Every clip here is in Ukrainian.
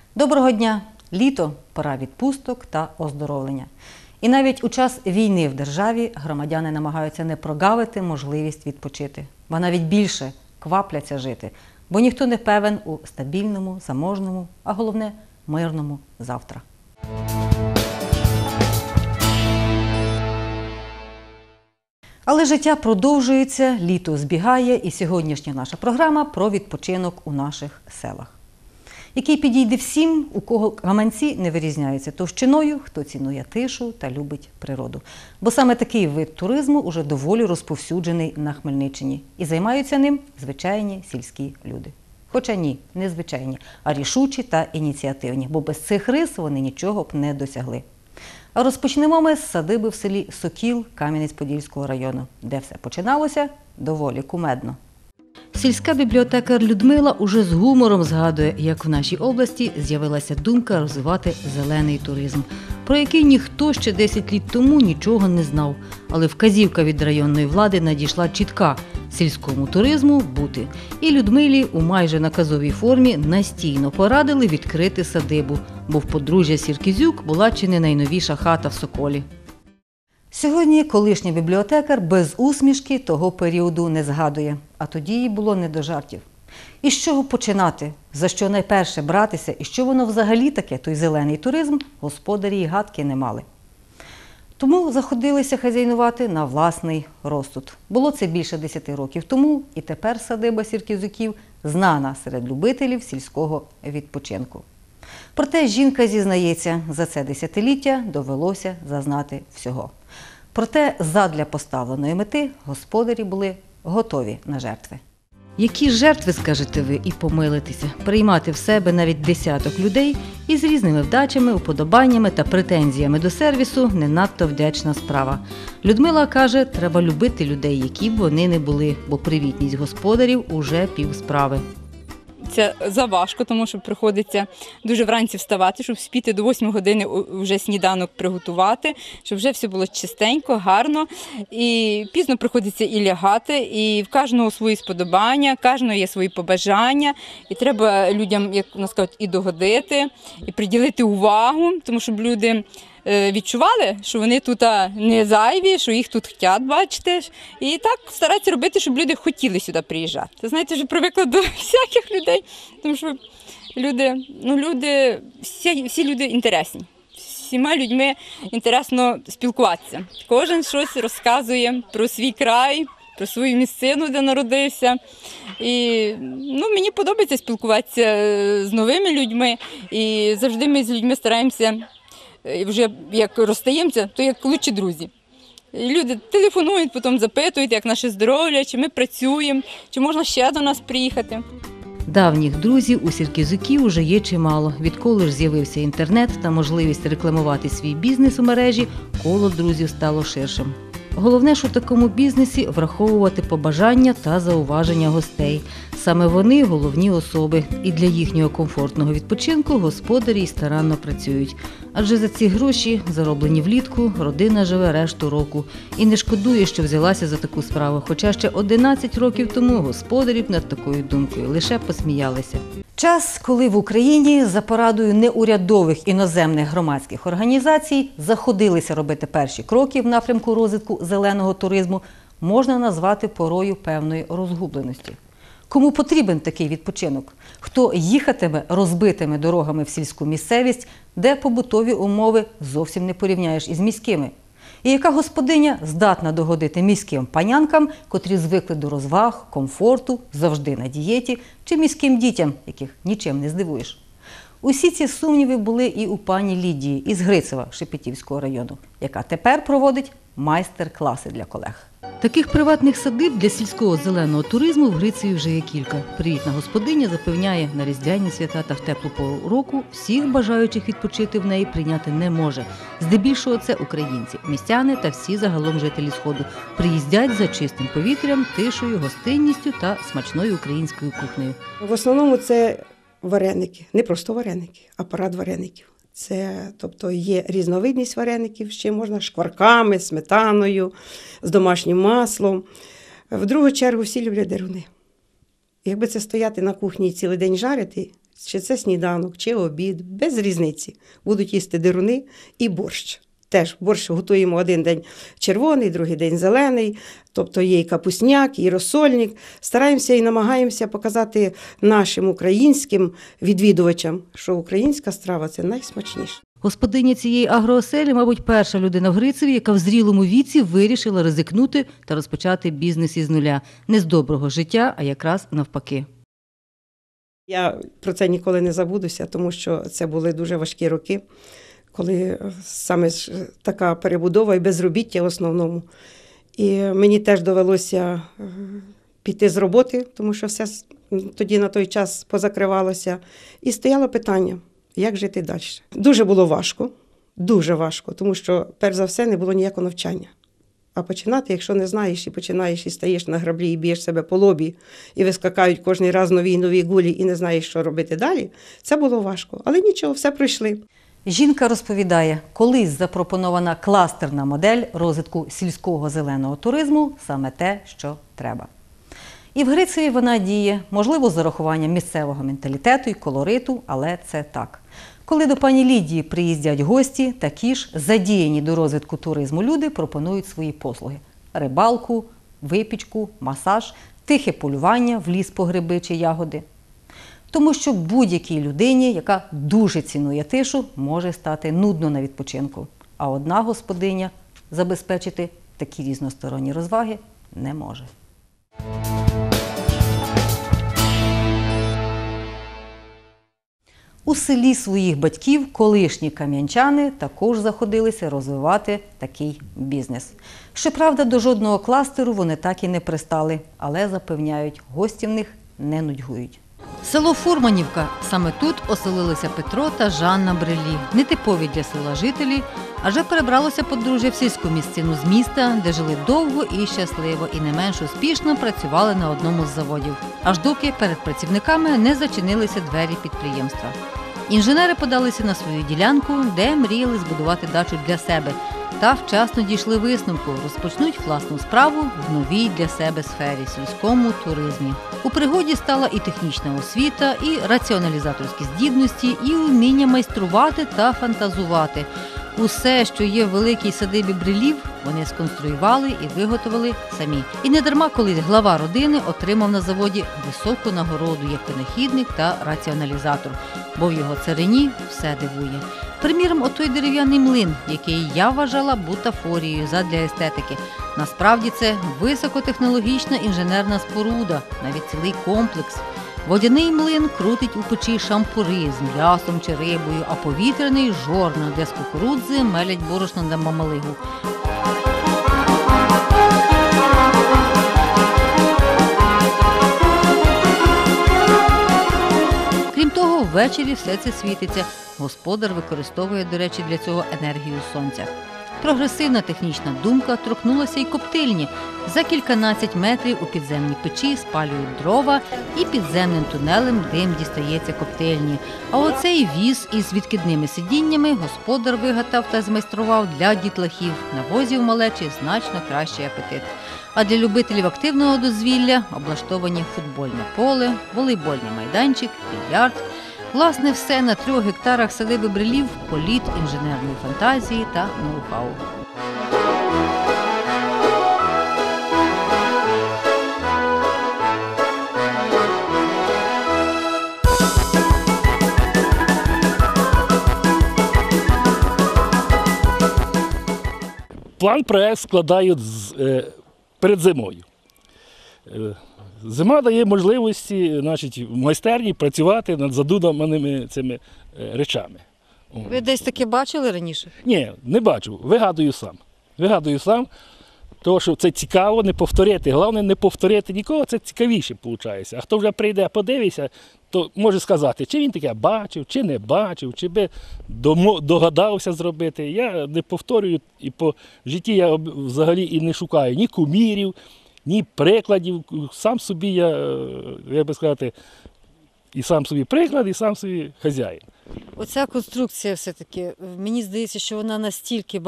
Доброго дня! Літо – пора відпусток та оздоровлення. І навіть у час війни в державі громадяни намагаються не прогавити можливість відпочити, ба навіть більше квапляться жити, бо ніхто не певен у стабільному, заможному, а головне – мирному завтра. Але життя продовжується, літо збігає, і сьогоднішня наша програма про відпочинок у наших селах, який підійде всім, у кого гаманці не вирізняються товщиною, хто цінує тишу та любить природу. Бо саме такий вид туризму уже доволі розповсюджений на Хмельниччині. І займаються ним звичайні сільські люди. Хоча ні, не звичайні, а рішучі та ініціативні, бо без цих рис вони нічого б не досягли. А розпочнемо ми з садиби в селі Сокіл Кам'янець-Подільського району, де все починалося доволі кумедно. Сільська бібліотекар Людмила уже з гумором згадує, як в нашій області з'явилася думка розвивати зелений туризм, про який ніхто ще 10 літ тому нічого не знав. Але вказівка від районної влади надійшла чітка – сільському туризму бути. І Людмилі у майже наказовій формі настійно порадили відкрити садибу, бо в подружжя Сіркізюк була чи не найновіша хата в Соколі. Сьогодні колишній бібліотекар без усмішки того періоду не згадує, а тоді їй було не до жартів. І з чого починати, за що найперше братися і що воно взагалі таке, той зелений туризм, господарі й гадки не мали. Тому заходилися хазяйнувати на власний розсуд. Було це більше 10 років тому, і тепер садиба Сіркізюків знана серед любителів сільського відпочинку. Проте жінка зізнається, за це десятиліття довелося зазнати всього. Проте задля поставленої мети господарі були готові на жертви. Які жертви, скажете ви, і помилитеся, приймати в себе навіть десяток людей із різними вдачами, уподобаннями та претензіями до сервісу – не надто вдячна справа. Людмила каже, треба любити людей, які б вони не були, бо привітність господарів – уже півсправи. Це заважко, тому що приходиться дуже вранці вставати, щоб спіти до 8 години вже сніданок приготувати, щоб вже все було чистенько, гарно. І пізно приходиться і лягати, і в кожного свої сподобання, кожного є свої побажання. І треба людям, як у нас кажуть, і догодити, і приділити увагу, тому щоб люди відчували, що вони тут не зайві, що їх тут хочуть бачити. І так стараються робити, щоб люди хотіли сюди приїжджати. Знаєте, вже привикла до всяких людей, тому що всі люди інтересні. Всіма людьми інтересно спілкуватися. Кожен щось розказує про свій край, про свою місцину, де народився. І мені подобається спілкуватися з новими людьми. І завжди ми з людьми стараємося, вже як розстаємося, то як лучші друзі. Люди телефонують, потім запитують, як наше здоров'я, чи ми працюємо, чи можна ще до нас приїхати. Давніх друзів у Сіркізюків уже є чимало. Відколи ж з'явився інтернет та можливість рекламувати свій бізнес у мережі, коло друзів стало ширшим. Головне ж у такому бізнесі – враховувати побажання та зауваження гостей. Саме вони – головні особи. І для їхнього комфортного відпочинку господарі й старанно працюють. Адже за ці гроші, зароблені влітку, родина живе решту року. І не шкодує, що взялася за таку справу. Хоча ще 11 років тому господарі б над такою думкою лише посміялися. Час, коли в Україні за порадою неурядових іноземних громадських організацій заходилися робити перші кроки в напрямку розвитку зеленого туризму, можна назвати порою певної розгубленості. Кому потрібен такий відпочинок? Хто їхатиме розбитими дорогами в сільську місцевість, де побутові умови зовсім не порівняєш із міськими? І яка господиня здатна догодити міським панянкам, котрі звикли до розваг, комфорту, завжди на дієті, чи міським дітям, яких нічим не здивуєш? Усі ці сумніви були і у пані Лідії із Грицева Шепетівського району, яка тепер проводить майстер-класи для колег. Таких приватних садиб для сільського зеленого туризму в Грицеві вже є кілька. Привітна господиня запевняє, на різдвяні свята та в теплу пору року всіх бажаючих відпочити в неї прийняти не може. Здебільшого це українці, містяни та всі загалом жителі Сходу. Приїздять за чистим повітрям, тишею, гостинністю та смачною українською кухнею. В основному це вареники, не просто вареники, а парад вареників. Тобто є різновидність вареників, ще можна шкварками, сметаною, з домашнім маслом. В другу чергу всі люблять деруни. Якби це стояти на кухні і цілий день жарити, чи це сніданок, чи обід, без різниці. Будуть їсти деруни і борщ. Теж борщ готуємо один день червоний, другий день зелений, тобто є і капусняк, і розсольник. Стараємося і намагаємося показати нашим українським відвідувачам, що українська страва – це найсмачніше. Господиня цієї агрооселі, мабуть, перша людина в Грицеві, яка в зрілому віці вирішила ризикнути та розпочати бізнес із нуля. Не з доброго життя, а якраз навпаки. Я про це ніколи не забудуся, тому що це були дуже важкі роки, коли саме така перебудова і безробіття в основному. І мені теж довелося піти з роботи, тому що все тоді на той час позакривалося. І стояло питання, як жити далі. Дуже було важко, тому що, перш за все, не було ніякого навчання. А починати, якщо не знаєш, і починаєш, і стаєш на граблі, і б'єш себе по лобі, і вискакають кожен раз нові і нові гулі, і не знаєш, що робити далі, це було важко. Але нічого, все пройшли. Жінка розповідає, колись запропонована кластерна модель розвитку сільського зеленого туризму – саме те, що треба. І в Грицеві вона діє, можливо, з урахуванням місцевого менталітету і колориту, але це так. Коли до пані Лідії приїздять гості, такі ж задіяні до розвитку туризму люди пропонують свої послуги – рибалку, випічку, масаж, тихе полювання в ліс по гриби чи ягоди. Тому що будь-якій людині, яка дуже цінує тишу, може стати нудно на відпочинку. А одна господиня забезпечити такі різносторонні розваги не може. У селі своїх батьків колишні кам'янчани також заходилися розвивати такий бізнес. Щоправда, до жодного кластеру вони так і не пристали, але запевняють, гості в них не нудьгують. Село Фурманівка. Саме тут оселилися Петро та Жанна Брелі. Нетипові для села жителі, адже перебралося подружжя в сільську місцину з міста, де жили довго і щасливо, і не менш успішно працювали на одному з заводів. Аж доки перед працівниками не зачинилися двері підприємства. Інженери подалися на свою ділянку, де мріяли збудувати дачу для себе. Та вчасно дійшли висновку – розпочнуть власну справу в новій для себе сфері – сільському туризмі. У пригоді стала і технічна освіта, і раціоналізаторські здібності, і вміння майструвати та фантазувати. Усе, що є в великій садибі Брелів, вони сконструювали і виготовили самі. І недарма колись глава родини отримав на заводі високу нагороду як винахідник та раціоналізатор, бо в його царині все дивує. Приміром, отой дерев'яний млин, який я вважала бутафорією задля естетики. Насправді це високотехнологічна інженерна споруда, навіть цілий комплекс. Водяний млин крутить у печі шампури з м'ясом чи рибою, а повітряний – жорна, де з кукурудзи мелять борошно на мамалигу. Крім того, ввечері все це світиться. Господар використовує, до речі, для цього енергію сонця. Прогресивна технічна думка торкнулася й коптильні. За кільканадцять метрів у підземній печі спалюють дрова і підземним тунелем дим дістається коптильні. А оцей віз із відкидними сидіннями господар вигадав та змайстрував для дітлахів. На возі в малечі значно кращий апетит. А для любителів активного дозвілля облаштовані футбольне поле, волейбольний майданчик, більярд. Власне, все на 3 гектарах садиби Брелів – політ інженерної фантазії та ноу-хау. План-проект складають перед зимою. Зима дає можливості, значить, в майстерні працювати над задуманими цими речами. Ви десь таке бачили раніше? Ні, не бачу. Вигадую сам. Тому що це цікаво, не повторити. Головне, не повторити нікого, це цікавіше виходить. А хто вже прийде, подивиться, то може сказати, чи він таке бачив, чи не бачив, чи би догадався зробити. Я не повторюю, і по житті я взагалі і не шукаю ні кумірів, ні прикладів. Сам собі я би сказати, і сам собі приклад, і сам собі хазяїн. Оця конструкція все-таки, мені здається, що вона настільки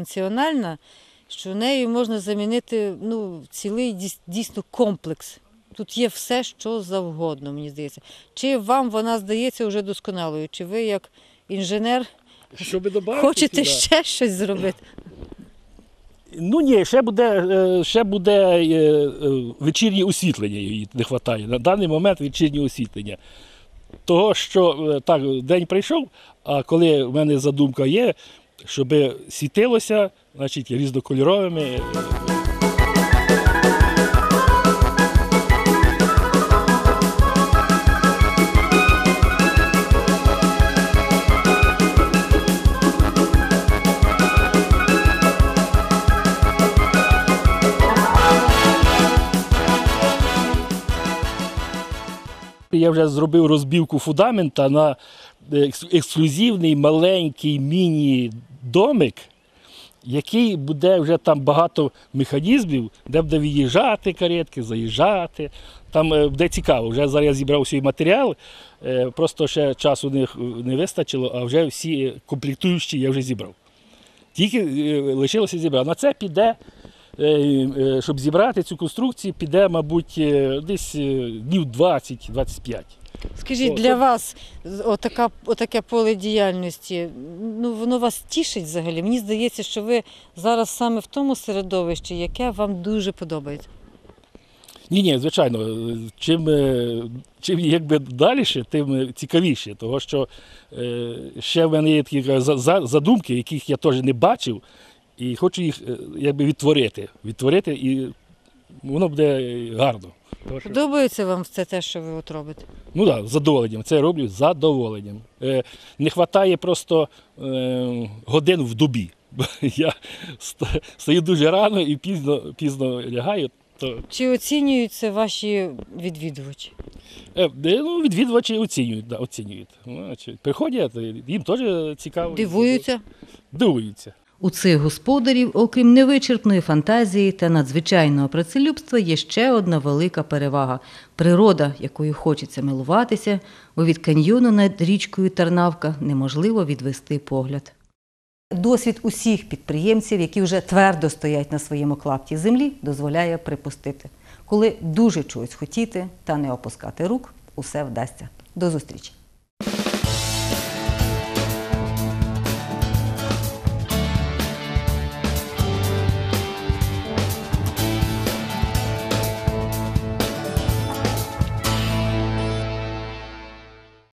багатофункціональна, що нею можна замінити цілий дійсно комплекс Тут є все, що завгодно, мені здається. Чи вам вона здається вже досконалою? Чи ви, як інженер, Щоб додати хочете сюди. ще щось зробити? Ну ні, ще буде вечірнє освітлення, їй не вистачає. На даний момент вечірнє освітлення. Того, що так, день прийшов, а коли в мене задумка є, щоб світилося, значить, різнокольоровими. Я вже зробив розбивку фундамента на ексклюзивний маленький міні-домик, який буде вже там багато механізмів, де буде виїжджати каретки, заїжджати. Там буде цікаво. Вже зараз я зібрав свій матеріал, просто ще часу не вистачило, а вже всі комплектуючі я вже зібрав. Тільки лишилося зібрати. На це піде, щоб зібрати цю конструкцію, піде, мабуть, десь днів 20-25. Скажіть, для вас отаке поле діяльності, ну, воно вас тішить взагалі? Мені здається, що ви зараз саме в тому середовищі, яке вам дуже подобається. Ні, звичайно, чим якби далі, тим цікавіше, тому що ще в мене є такі задумки, яких я теж не бачив, і хочу їх якби відтворити, і воно буде гарно. Подобається вам це те, що ви от робите? Ну так, з задоволенням. Це я роблю з задоволенням. Не вистачає просто годин в добі. Я стою дуже рано і пізно лягаю. Чи оцінюють це ваші відвідувачі? Ну, відвідувачі оцінюють. Приходять, їм теж цікаво. Дивуються? Дивуються. У цих господарів, окрім невичерпної фантазії та надзвичайного працелюбства, є ще одна велика перевага – природа, якою хочеться милуватися, бо від каньйону над річкою Тарнавка неможливо відвести погляд. Досвід усіх підприємців, які вже твердо стоять на своєму клапті землі, дозволяє припустити. Коли дуже чогось хотіти та не опускати рук, усе вдасться. До зустрічі!